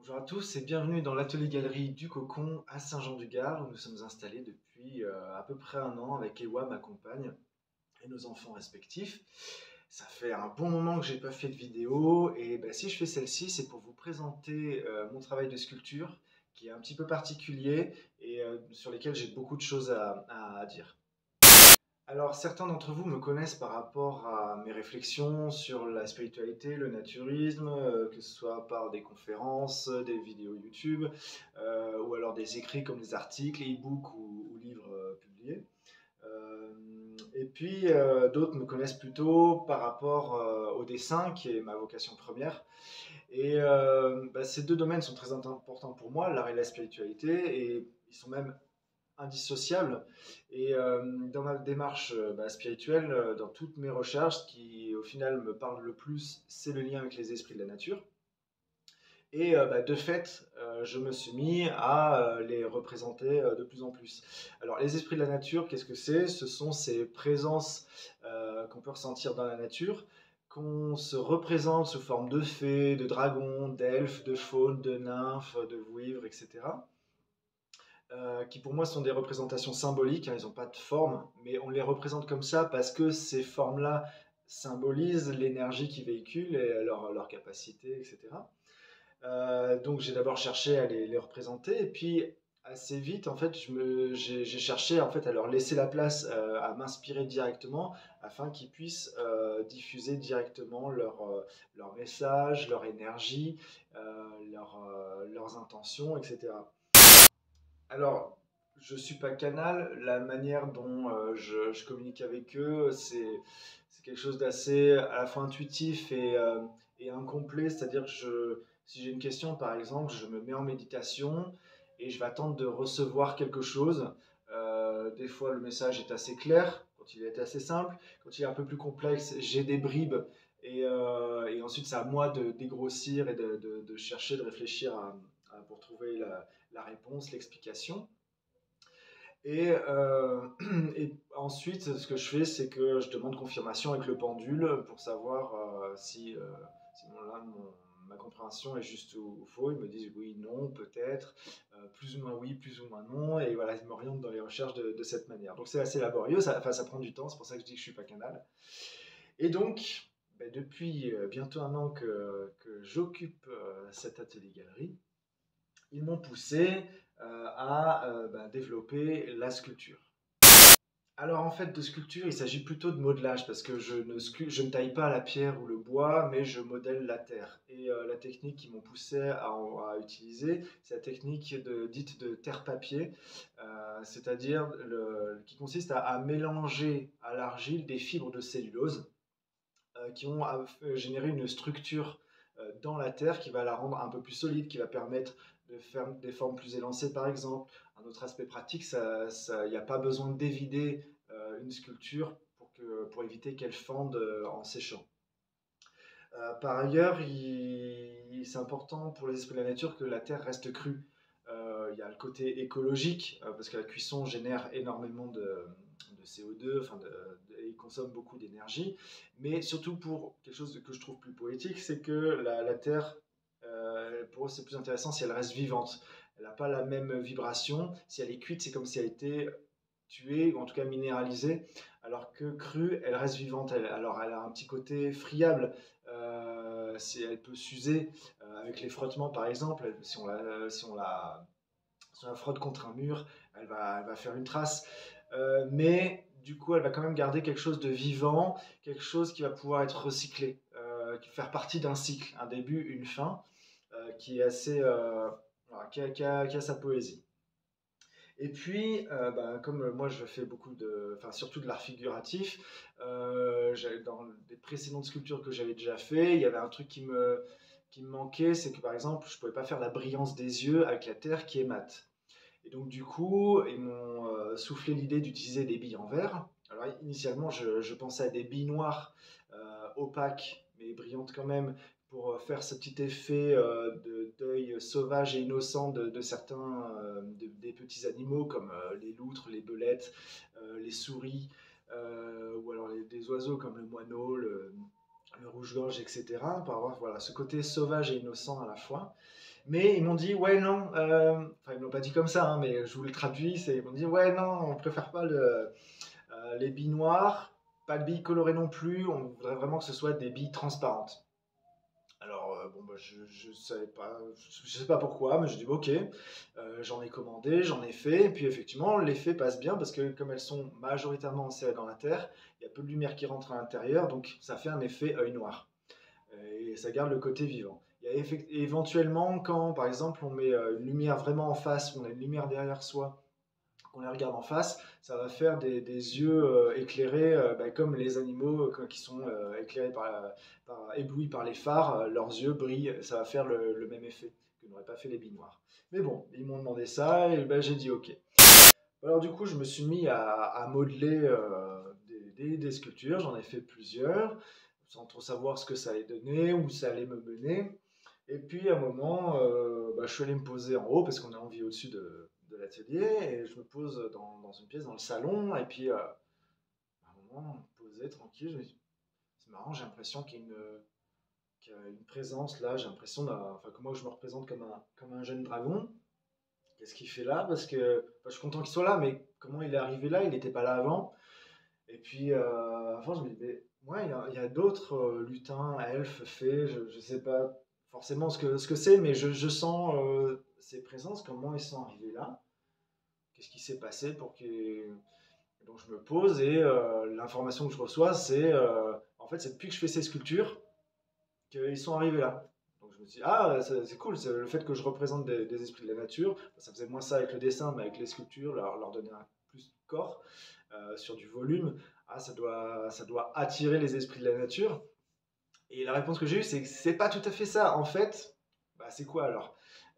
Bonjour à tous et bienvenue dans l'atelier galerie du Cocon à Saint-Jean-du-Gard où nous sommes installés depuis à peu près un an avec Ewa, ma compagne, et nos enfants respectifs. Ça fait un bon moment que j'ai pas fait de vidéo et si je fais celle-ci, c'est pour vous présenter mon travail de sculpture qui est un petit peu particulier et sur lesquels j'ai beaucoup de choses à dire. Alors, certains d'entre vous me connaissent par rapport à mes réflexions sur la spiritualité, le naturisme, que ce soit par des conférences, des vidéos YouTube, ou alors des écrits comme des articles, e-books ou livres publiés. Et puis, d'autres me connaissent plutôt par rapport au dessin, qui est ma vocation première. Et ces deux domaines sont très importants pour moi, l'art et la spiritualité, et ils sont même indissociable. Et dans ma démarche spirituelle, dans toutes mes recherches, ce qui au final me parle le plus, c'est le lien avec les esprits de la nature. Et de fait, je me suis mis à les représenter de plus en plus. Alors, les esprits de la nature, qu'est-ce que c'est? Ce sont ces présences qu'on peut ressentir dans la nature, qu'on se représente sous forme de fées, de dragons, d'elfes, de faunes, de nymphes, de vouivres, etc. Qui pour moi sont des représentations symboliques, hein, ils n'ont pas de forme, mais on les représente comme ça parce que ces formes-là symbolisent l'énergie qu'ils véhiculent et leur capacité, etc. Donc j'ai d'abord cherché à les représenter, et puis assez vite, en fait, j'ai cherché en fait, à leur laisser la place, à m'inspirer directement, afin qu'ils puissent diffuser directement leur message, leur énergie, leurs intentions, etc. Alors, je suis pas canal. La manière dont je communique avec eux, c'est quelque chose d'assez à la fois intuitif et incomplet. C'est-à-dire que si j'ai une question, par exemple, je me mets en méditation et je vais attendre de recevoir quelque chose. Des fois, le message est assez clair, quand il est assez simple. Quand il est un peu plus complexe, j'ai des bribes. Et ensuite, c'est à moi de dégrossir et de chercher, de réfléchir pour trouver la réponse, l'explication. Et, et ensuite, ce que je fais, c'est que je demande confirmation avec le pendule pour savoir si ma compréhension est juste ou faux. Ils me disent oui, non, peut-être, plus ou moins oui, plus ou moins non. Et voilà, ils m'orientent dans les recherches de cette manière. Donc c'est assez laborieux, ça prend du temps, c'est pour ça que je dis que je ne suis pas canal. Et donc, depuis bientôt un an que j'occupe cet atelier galerie, ils m'ont poussé à développer la sculpture. Alors en fait, de sculpture, il s'agit plutôt de modelage parce que je ne taille pas la pierre ou le bois, mais je modèle la terre. Et la technique qu'ils m'ont poussé à utiliser, c'est la technique dite de terre-papier, c'est-à-dire qui consiste à mélanger à l'argile des fibres de cellulose qui vont générer une structure dans la terre qui va la rendre un peu plus solide, qui va permettre de faire des formes plus élancées par exemple. Un autre aspect pratique, il n'y a pas besoin de dévider une sculpture pour éviter qu'elle fende en séchant. Par ailleurs, c'est important pour les esprits de la nature que la terre reste crue. Il y a le côté écologique, parce que la cuisson génère énormément de CO2, il consomme beaucoup d'énergie, mais surtout pour quelque chose que je trouve plus poétique, c'est que la terre, pour eux, c'est plus intéressant si elle reste vivante. Elle n'a pas la même vibration. Si elle est cuite, c'est comme si elle était tuée, ou en tout cas minéralisée, alors que crue, elle reste vivante. Alors elle a un petit côté friable, elle peut s'user avec les frottements par exemple. Si on la frotte contre un mur, elle va faire une trace. Mais du coup, elle va quand même garder quelque chose de vivant, quelque chose qui va pouvoir être recyclé, qui faire partie d'un cycle, un début, une fin, qui est assez, voilà, qui a sa poésie. Et puis, comme moi je fais surtout de l'art figuratif, dans des précédentes sculptures que j'avais déjà fait, il y avait un truc qui me manquait, c'est que par exemple, je ne pouvais pas faire la brillance des yeux avec la terre qui est mate. Et donc du coup, ils m'ont soufflé l'idée d'utiliser des billes en verre. Alors initialement, je pensais à des billes noires, opaques, mais brillantes quand même, pour faire ce petit effet d'œil sauvage et innocent de certains des petits animaux comme les loutres, les belettes, les souris, ou alors des oiseaux comme le moineau, le rouge-gorge, etc. Pour avoir voilà, ce côté sauvage et innocent à la fois. Mais ils m'ont dit, ouais, non, enfin, ils ne m'ont pas dit comme ça, hein, mais je vous le traduis, ils m'ont dit, ouais, non, on préfère pas les billes noires, pas de billes colorées non plus, on voudrait vraiment que ce soit des billes transparentes. Alors, bon, bah, je savais pas, je sais pas pourquoi, mais je dis ok, j'en ai commandé, j'en ai fait, et puis effectivement, l'effet passe bien parce que comme elles sont majoritairement insérées dans la terre, il y a peu de lumière qui rentre à l'intérieur, donc ça fait un effet œil noir et ça garde le côté vivant. Il y a éventuellement, quand par exemple on met une lumière vraiment en face, on a une lumière derrière soi, qu'on les regarde en face, ça va faire des yeux éclairés, bah, comme les animaux qui sont éclairés éblouis par les phares, leurs yeux brillent, ça va faire le même effet que n'auraient pas fait les billes noires. Mais bon, ils m'ont demandé ça et ben, j'ai dit ok. Alors du coup, je me suis mis à modeler des sculptures, j'en ai fait plusieurs, sans trop savoir ce que ça allait donner, où ça allait me mener. Et puis à un moment, bah, je suis allé me poser en haut parce qu'on est en vie au-dessus de l'atelier et je me pose dans une pièce dans le salon et puis à un moment, posé tranquille, je me dis, c'est marrant, j'ai l'impression qu'il y a une présence là, j'ai l'impression enfin, que moi je me représente comme un jeune dragon. Qu'est-ce qu'il fait là? Parce que enfin, je suis content qu'il soit là, mais comment il est arrivé là? Il n'était pas là avant. Et puis, avant, je me disais, ouais, il y a d'autres lutins, elfes, fées, je ne sais pas forcément ce que c'est, mais je sens ces présences, comment ils sont arrivés là, qu'est-ce qui s'est passé pour que. Donc je me pose et l'information que je reçois, c'est en fait, c'est depuis que je fais ces sculptures qu'ils sont arrivés là. Donc je me suis dit, ah, c'est cool, c'est le fait que je représente des esprits de la nature. Ça faisait moins ça avec le dessin, mais avec les sculptures, leur donner un plus de corps sur du volume, ah, ça doit attirer les esprits de la nature. Et la réponse que j'ai eue, c'est que c'est pas tout à fait ça. En fait, bah, c'est quoi alors?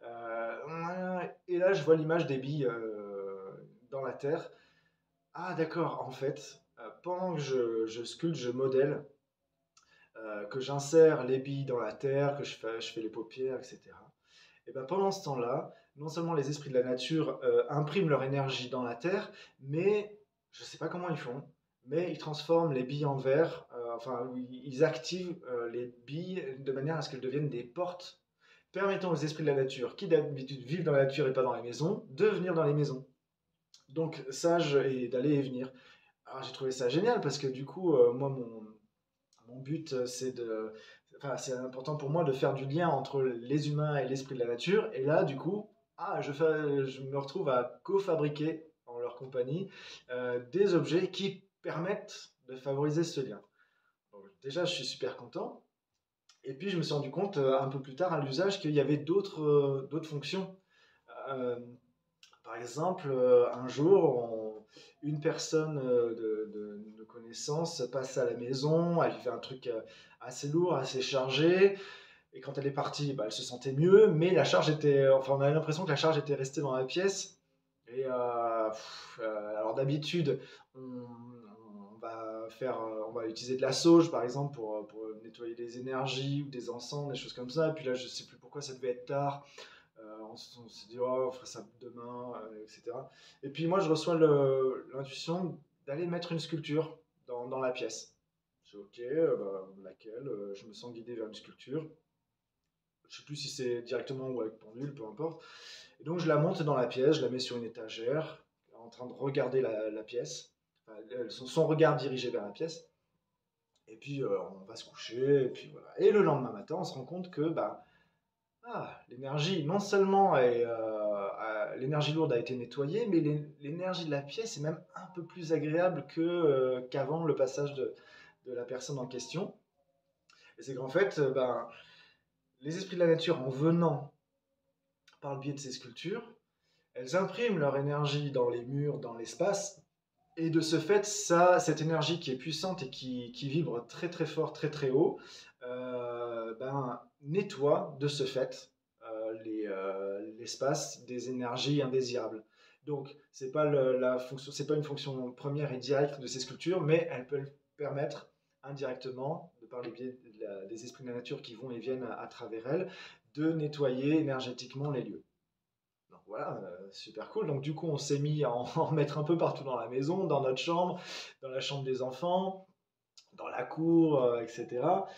Et là, je vois l'image des billes dans la terre. Ah, d'accord, en fait, pendant que je sculpte, je modèle, que j'insère les billes dans la terre, que je fais les paupières, etc. Et ben pendant ce temps-là, non seulement les esprits de la nature impriment leur énergie dans la terre, mais je ne sais pas comment ils font, mais ils transforment les billes en verre, enfin ils activent les billes de manière à ce qu'elles deviennent des portes permettant aux esprits de la nature, qui d'habitude vivent dans la nature et pas dans les maisons, de venir dans les maisons. Donc sage et d'aller et venir. Alors j'ai trouvé ça génial parce que du coup, moi mon but, enfin, c'est important pour moi de faire du lien entre les humains et l'esprit de la nature. Et là, du coup, je me retrouve à co-fabriquer en leur compagnie des objets qui permettent de favoriser ce lien. Donc, déjà, je suis super content. Et puis, je me suis rendu compte un peu plus tard à l'usage qu'il y avait d'autres fonctions. Euh, Par exemple, un jour, une personne de connaissance passe à la maison, elle fait un truc assez lourd, assez chargé, et quand elle est partie, bah, elle se sentait mieux, mais la charge était, enfin, on avait l'impression que la charge était restée dans la pièce. Et alors d'habitude, on va utiliser de la sauge, par exemple, pour nettoyer des énergies ou des encens, des choses comme ça. Et puis là, je sais plus pourquoi ça devait être tard. On s'est dit, oh, on fera ça demain, etc. Et puis moi, je reçois l'intuition d'aller mettre une sculpture dans la pièce. Je dis, ok, bah, laquelle? Je me sens guidé vers une sculpture. Je sais plus si c'est directement ou avec pendule, peu importe. Et donc je la monte dans la pièce, je la mets sur une étagère, en train de regarder la pièce. Enfin, son regard dirigé vers la pièce. Et puis on va se coucher, et puis voilà. Et le lendemain matin, on se rend compte que bah, l'énergie, non seulement l'énergie lourde a été nettoyée, mais l'énergie de la pièce est même un peu plus agréable qu'avant le passage de la personne en question. Et c'est qu'en fait, ben, les esprits de la nature, en venant par le biais de ces sculptures, elles impriment leur énergie dans les murs, dans l'espace, et de ce fait, cette énergie qui est puissante et qui vibre très très fort, très très haut, ben, nettoie de ce fait l'espace des énergies indésirables. Donc, c'est pas une fonction première et directe de ces sculptures, mais elles peuvent permettre indirectement, de par les biais des esprits de la nature qui vont et viennent à travers elles, de nettoyer énergétiquement les lieux. Donc voilà, super cool. Donc du coup, on s'est mis à en, en mettre un peu partout dans la maison, dans notre chambre, dans la chambre des enfants, dans la cour, etc.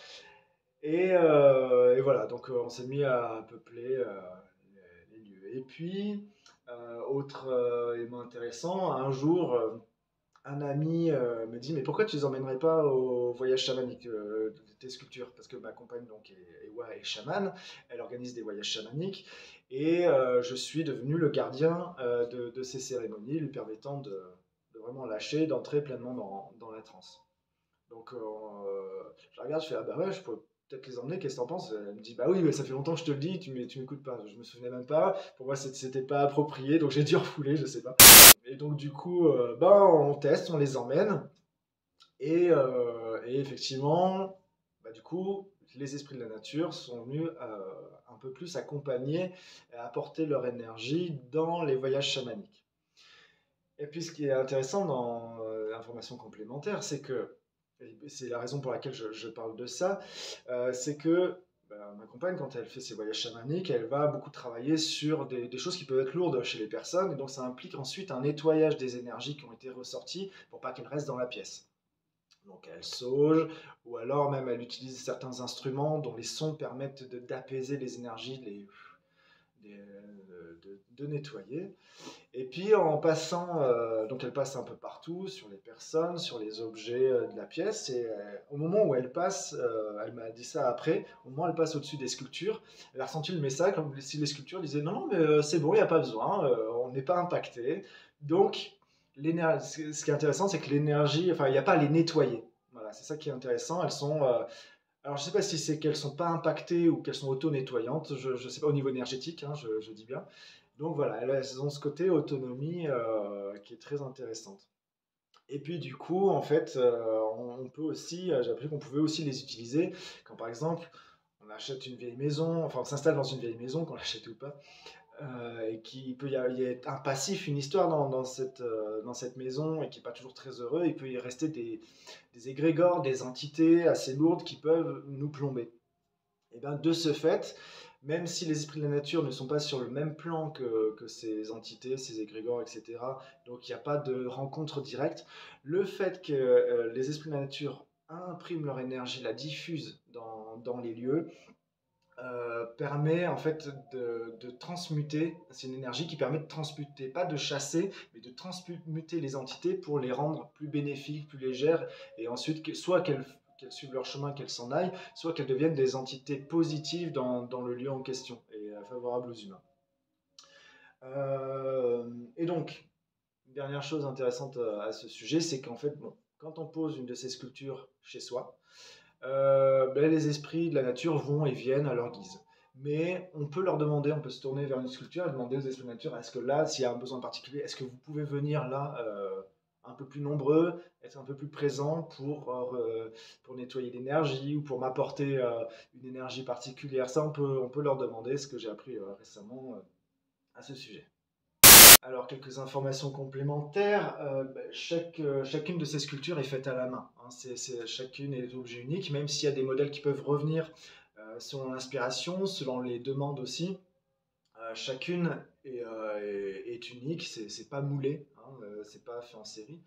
Et voilà, donc on s'est mis à peupler les lieux. Et puis, autre élément intéressant, un jour, un ami me dit, mais pourquoi tu les emmènerais pas au voyage chamanique de tes sculptures? Parce que ma compagne, donc, Ewa, est chamane, elle organise des voyages chamaniques, et je suis devenu le gardien de ces cérémonies, lui permettant de vraiment lâcher, d'entrer pleinement dans la transe. Donc, je la regarde, je fais, ah bah ouais, je pourrais peut-être les emmener, qu'est-ce que t'en penses? Elle me dit, bah oui, mais ça fait longtemps que je te le dis, tu m'écoutes pas. Je me souvenais même pas, pour moi c'était pas approprié, donc j'ai dû refouler, je sais pas. Et donc, du coup, bah, on teste, on les emmène, et effectivement, bah, du coup, les esprits de la nature sont venus un peu plus accompagner et apporter leur énergie dans les voyages chamaniques. Et puis ce qui est intéressant dans l'information complémentaire, c'est que, et c'est la raison pour laquelle je parle de ça, c'est que bah, ma compagne, quand elle fait ses voyages chamaniques, elle va beaucoup travailler sur des choses qui peuvent être lourdes chez les personnes, et donc ça implique ensuite un nettoyage des énergies qui ont été ressorties pour pas qu'elles restent dans la pièce. Donc elle sauge, ou alors même elle utilise certains instruments dont les sons permettent d'apaiser les énergies, de nettoyer. Et puis en passant, donc elle passe un peu partout, sur les personnes, sur les objets de la pièce, et au moment où elle passe, elle m'a dit ça après, au moment où elle passe au-dessus des sculptures, elle a ressenti le message comme si les sculptures disaient non, non, mais c'est bon, il n'y a pas besoin, on n'est pas impacté. Donc, ce qui est intéressant, c'est que l'énergie, enfin, il n'y a pas à les nettoyer. Voilà, c'est ça qui est intéressant. Elles sont, alors je ne sais pas si c'est qu'elles ne sont pas impactées ou qu'elles sont auto-nettoyantes, je ne sais pas au niveau énergétique, hein, je dis bien. Donc voilà, elles ont ce côté autonomie qui est très intéressante. Et puis du coup, en fait, on peut aussi, j'ai appris qu'on pouvait aussi les utiliser quand par exemple on achète une vieille maison, enfin on s'installe dans une vieille maison, qu'on l'achète ou pas, et qu'il peut y a un passif, une histoire dans cette maison et qui n'est pas toujours très heureux. Il peut y rester des égrégores, des entités assez lourdes qui peuvent nous plomber. Et bien, de ce fait, même si les esprits de la nature ne sont pas sur le même plan que ces entités, ces égrégores, etc., donc il n'y a pas de rencontre directe, le fait que les esprits de la nature impriment leur énergie, la diffusent dans les lieux, permet en fait de transmuter, c'est une énergie qui permet de transmuter, pas de chasser, mais de transmuter les entités pour les rendre plus bénéfiques, plus légères, et ensuite soit qu'elles suivent leur chemin, qu'elles s'en aillent, soit qu'elles deviennent des entités positives dans le lieu en question et favorables aux humains. Et donc, une dernière chose intéressante à ce sujet, c'est qu'en fait, bon, quand on pose une de ces sculptures chez soi, ben, les esprits de la nature vont et viennent à leur guise. Mais on peut leur demander, on peut se tourner vers une sculpture et demander aux esprits de la nature, est-ce que là, s'il y a un besoin particulier, est-ce que vous pouvez venir là un peu plus nombreux, être un peu plus présent pour nettoyer l'énergie ou pour m'apporter une énergie particulière. Ça, on peut leur demander, ce que j'ai appris récemment à ce sujet. Alors, quelques informations complémentaires. Chacune de ces sculptures est faite à la main, hein. Chacune est d'objets uniques, même s'il y a des modèles qui peuvent revenir selon l'inspiration, selon les demandes aussi. Chacune est unique, c'est pas moulé, hein, c'est pas fait en série.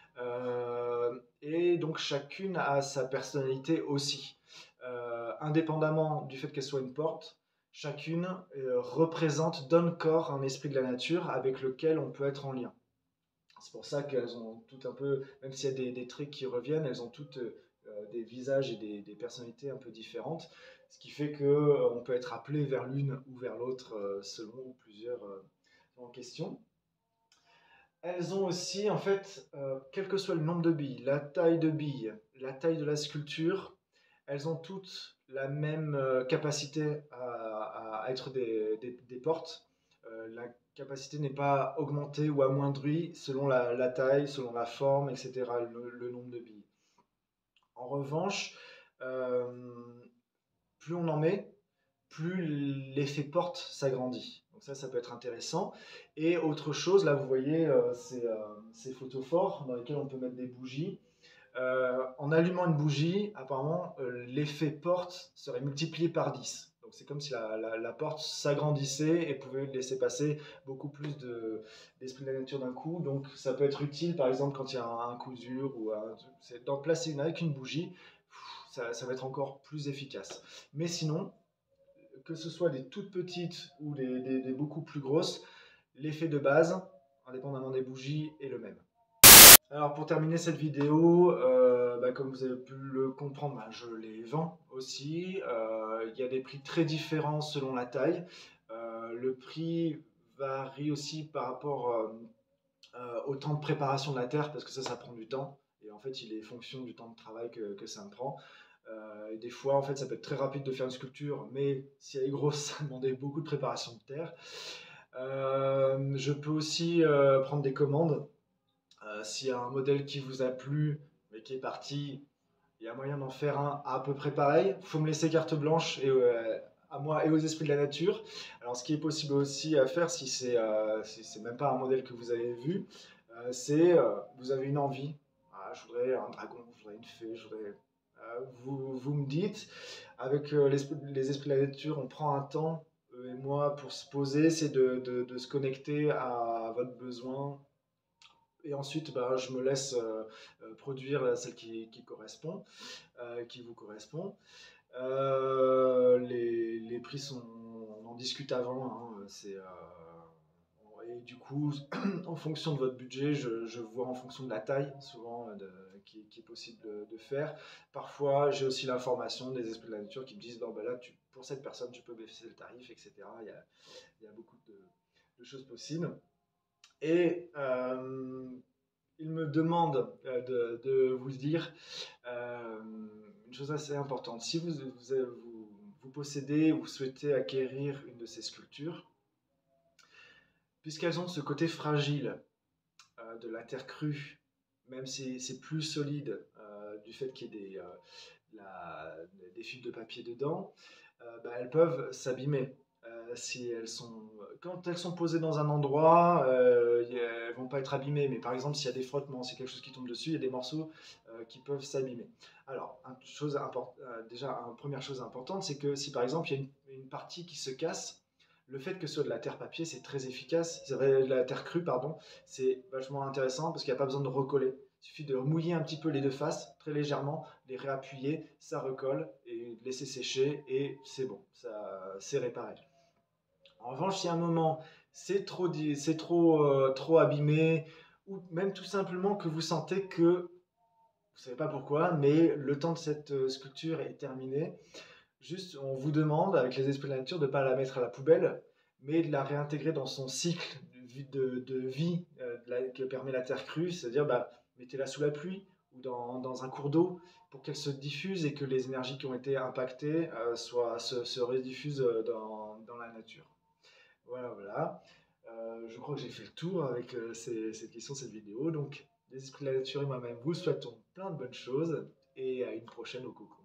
Et donc chacune a sa personnalité aussi. Indépendamment du fait qu'elle soit une porte, chacune représente, donne corps à un esprit de la nature avec lequel on peut être en lien. C'est pour ça qu'elles ont toutes un peu, même s'il y a des traits qui reviennent, elles ont toutes des visages et des personnalités un peu différentes, ce qui fait qu'on peut être appelé vers l'une ou vers l'autre selon plusieurs en question. Elles ont aussi, en fait, quel que soit le nombre de billes, la taille de billes, la taille de la sculpture, elles ont toutes la même capacité à être des portes. La capacité n'est pas augmentée ou amoindrie selon la taille, selon la forme, etc., le nombre de billes. En revanche, euh, plus on en met, plus l'effet porte s'agrandit. Donc ça peut être intéressant. Et autre chose, là vous voyez ces photophores dans lesquels on peut mettre des bougies. En allumant une bougie, apparemment, l'effet porte serait multiplié par 10. Donc Donc c'est comme si la porte s'agrandissait et pouvait laisser passer beaucoup plus d'esprit de la nature d'un coup. Donc ça peut être utile par exemple quand il y a un coup dur ou c'est d'en placer une avec une bougie, ça va être encore plus efficace. Mais sinon, que ce soit des toutes petites ou des beaucoup plus grosses, l'effet de base, indépendamment des bougies, est le même. Alors pour terminer cette vidéo, comme vous avez pu le comprendre, je les vends aussi. Il y a des prix très différents selon la taille. Le prix varie aussi par rapport au temps de préparation de la terre, parce que ça prend du temps. Et en fait, il est fonction du temps de travail que ça me prend. Et des fois, en fait, ça peut être très rapide de faire une sculpture, mais si elle est grosse, ça demandait beaucoup de préparation de terre. Je peux aussi prendre des commandes. S'il y a un modèle qui vous a plu, mais qui est parti, il y a moyen d'en faire un à peu près pareil. Il faut me laisser carte blanche à moi et aux esprits de la nature. Alors, ce qui est possible aussi à faire, si c'est même pas un modèle que vous avez vu, c'est vous avez une envie. Ah, je voudrais un dragon, je voudrais une fée, je voudrais. Vous me dites, avec les esprits de la nature, on prend un temps, et moi, pour se poser, c'est de se connecter à votre besoin et ensuite, je me laisse produire celle qui correspond, qui vous correspond. Les prix sont, on en discute avant, hein, et du coup, en fonction de votre budget, je vois en fonction de la taille, souvent, qui est possible de faire. Parfois, j'ai aussi l'information des esprits de la nature qui me disent, non, là, pour cette personne, tu peux baisser le tarif, etc. Il y a beaucoup de choses possibles. Et il me demande de vous dire une chose assez importante. Si vous possédez ou souhaitez acquérir une de ces sculptures, puisqu'elles ont ce côté fragile de la terre crue, même si c'est plus solide du fait qu'il y ait des fils de papier dedans, elles peuvent s'abîmer. Si quand elles sont posées dans un endroit, elles vont pas être abîmées. Mais par exemple, s'il y a des frottements, c'est quelque chose qui tombe dessus, il y a des morceaux qui peuvent s'abîmer. Alors, déjà, une première chose importante, c'est que si par exemple il y a une partie qui se casse, le fait que ce soit de la terre papier, c'est très efficace. C'est vrai, de la terre crue, pardon, c'est vachement intéressant parce qu'il n'y a pas besoin de recoller. Il suffit de mouiller un petit peu les deux faces, très légèrement, les réappuyer, ça recolle et laisser sécher et c'est bon, c'est réparé. En revanche, si à un moment trop abîmé, ou même tout simplement que vous sentez que, vous ne savez pas pourquoi, mais le temps de cette sculpture est terminé, juste on vous demande, avec les esprits de la nature, de ne pas la mettre à la poubelle, mais de la réintégrer dans son cycle de vie que permet la terre crue, c'est-à-dire mettez-la sous la pluie ou dans un cours d'eau pour qu'elle se diffuse et que les énergies qui ont été impactées se rediffusent dans la nature. Voilà, voilà. Je crois que j'ai fait le tour avec cette question, cette vidéo. Donc, les esprits de la nature et moi-même vous souhaitons plein de bonnes choses et à une prochaine au coco.